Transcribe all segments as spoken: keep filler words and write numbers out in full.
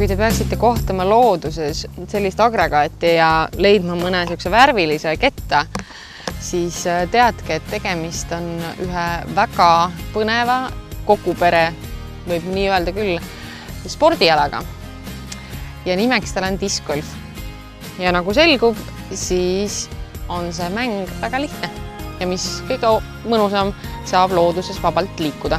kui te peaksite kohtama looduses sellist agregaati ja leidma mõne niisuguse värvilise ketta, siis teadke, et tegemist on ühe väga põneva kogu pere, võib nii öelda küll, spordialaga. Ja nimeks tal on discgolf. Ja nagu selgub, siis on see mäng väga lihtne ja mis kõige mõnusam, saab looduses vabalt liikuda.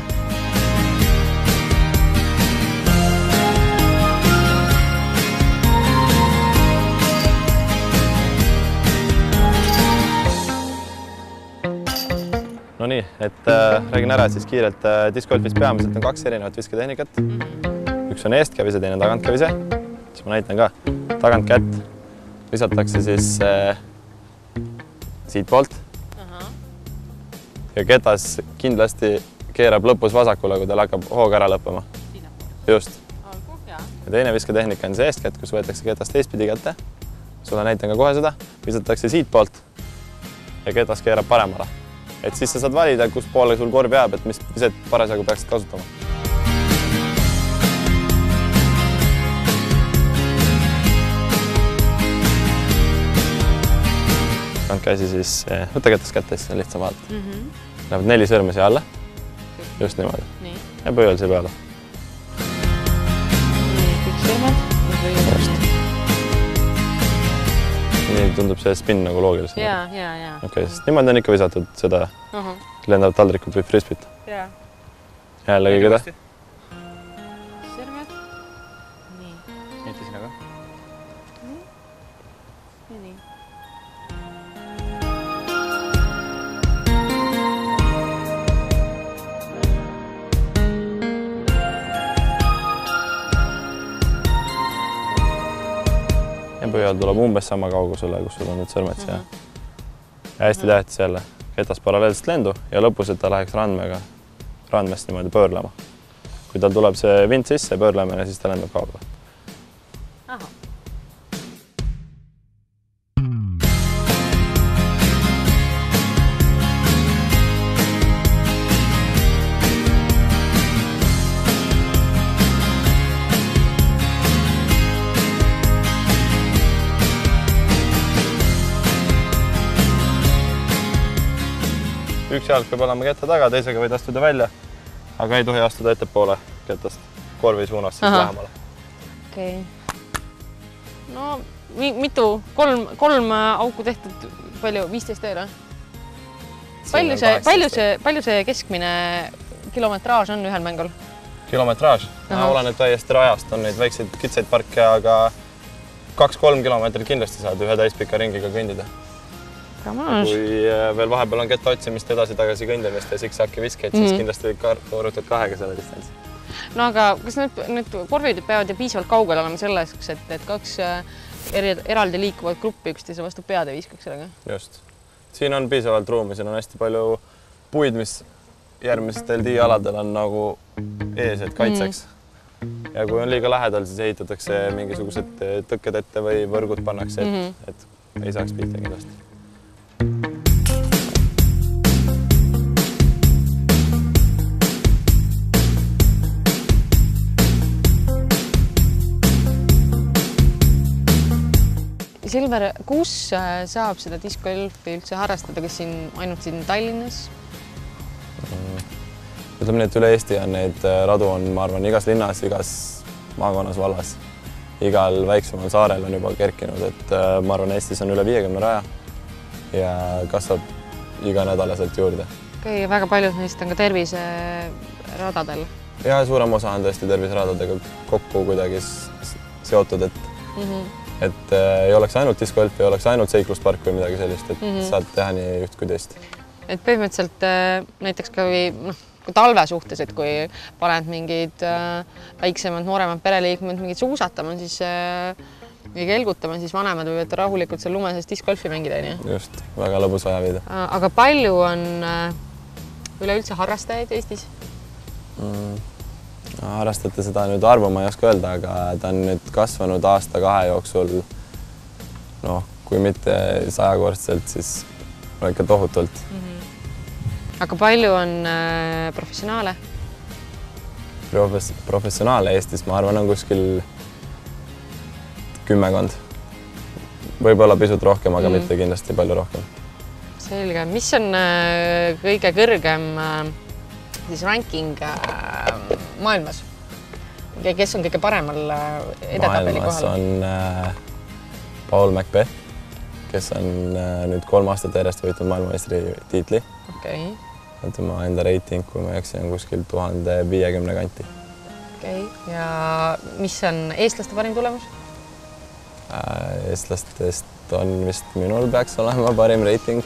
No nii, et äh, räägin ära, et siis kiirelt äh, discgolfis peamiselt on kaks erinevat visketehnikat. Üks on eestkävise, teine tagantkävise. Siis ma näitan ka. Tagantkätt lisatakse siis äh, siit poolt. Aha. Ja ketas kindlasti keerab lõpus vasakule, kui tal hakkab hoog ära lõppema. Just. Ja teine visketehnika on see eestkätt, kus võetakse ketast teistpidi kätte. Sulle näitan ka kohe seda. Visatakse siit poolt ja ketas keerab paremale. Et siis sa saad valida, kus poole sul korv jääb, et mis viset parasjagu peaksid kasutama. Kand käsi siis, võtta ketas kätte, siis on lihtsam vaadata. Mm -hmm. Lähevad neli sõrme siia alla. Just niimoodi. Nii. Ja pööl siia peale. Nii, kõik sõrmed. Nii tundub see spin nagu loogilisem. Jaa, jaa, jaa. Okei, sest niimoodi on ikka visatud seda uh -huh. lendavat taldrikut või frisbit. Jaa. Jälle kõige täht. Sõrmed. Nii. Niiti sina ka. Nii. Ja nii. Ja pööal tuleb umbes sama kaugusele, kus sul on nüüd sõrmed siia. Ja hästi tähtis jälle. Ketas paralleelselt lendu ja lõpus, et ta läheks randmega, randmest niimoodi pöörlema. Kui tal tuleb see vint sisse pöörlemine, siis ta lendab kaugele. Aha. Üks jalg peab olema ketta taga, teisega võid astuda välja, aga ei tohi astuda ettepoole ketast korvi suunas siis lähemale. Okei. No mitu, kolm, kolm auku tehtud, palju, viisteist veel? Palju see, palju see, palju see keskmine kilometraaž on ühel mängul? Kilometraaž? Oleneb täiesti rajast, on neid väikseid kitsaid parke, aga kaks-kolm kilomeetrit kindlasti saad ühe täispika ringiga kõndida. Kui veel vahepeal on ketta otsimist edasi-tagasi kõndimist ja siksaki viskeid, siis kindlasti korrutad kahega selle distantsi. No aga kas need korvid peavad ju piisavalt kaugel olema selleks, et kaks eraldi liikuvat gruppi üksteise vastu pead ei viskaks sellega? Just. Siin on piisavalt ruumi, siin on hästi palju puid, mis järgmistel tiialadel on nagu ees, et kaitseks. Ja kui on liiga lähedal, siis ehitatakse mingisugused tõkked ette või võrgud pannakse, et ei saaks pihta kindlasti. Silver, kus saab seda discgolfi üldse harrastada, kas siin ainult siin Tallinnas? Ütleme nii, et üle Eesti on neid radu on, ma arvan, igas linnas, igas maakonnas vallas. Igal väiksemal saarel on juba kerkinud, et ma arvan, Eestis on üle viiekümne raja ja kasvab iga nädalaselt juurde. Okei, väga paljud neist on ka terviseradadel? Ja suurem osa on tõesti terviseradadega kokku kuidagi seotud, et et ei oleks ainult discgolf, ei oleks ainult seikluspark või midagi sellist, et saad teha nii üht kui teist. Et põhimõtteliselt näiteks ka talve suhtes, et kui paned mingid väiksemad, nooremad pereliikmed mingid suusatama, siis või kelgutama, siis vanemad võivad rahulikult seal lumeses discgolfi mängida. Just, väga lõbus ajaviide. Aga palju on üleüldse harrastajaid Eestis? Harrastate seda nüüd arvu, ma ei oska öelda, aga ta on nüüd kasvanud aasta-kahe jooksul, noh, kui mitte sajakordselt, siis ikka tohutult. Aga palju on professionaale? Professionaale Eestis, ma arvan, on kuskil kümmekond. Võib-olla pisut rohkem, aga mm. mitte kindlasti palju rohkem. Selge. Mis on kõige kõrgem siis ranking maailmas? Kes on kõige paremal edetabeli kohal? Maailmas on Paul Macbeth, kes on nüüd kolm aastat järjest võitnud maailmameistri tiitli. Okay. Tema enda reiting, kui ma jaksin, on kuskil tuhande viiekümne kanti. Okay. Ja mis on eestlaste parim tulemus? Eestlastest on vist minul peaks olema parim reiting.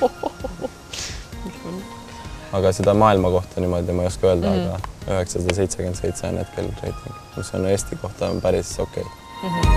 Aga seda maailma kohta niimoodi ma ei oska öelda, mm -hmm. aga üheksasada seitsekümmend seitse on hetkel reiting, mis on Eesti kohta päris okei. Okay. Mm -hmm.